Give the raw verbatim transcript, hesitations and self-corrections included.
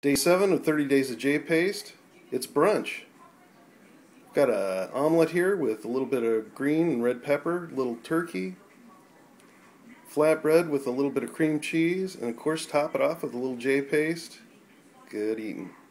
Day seven of thirty days of Jpaste. It's brunch. I've got an omelet here with a little bit of green and red pepper, a little turkey, flatbread with a little bit of cream cheese, and of course top it off with a little Jpaste. Good eating.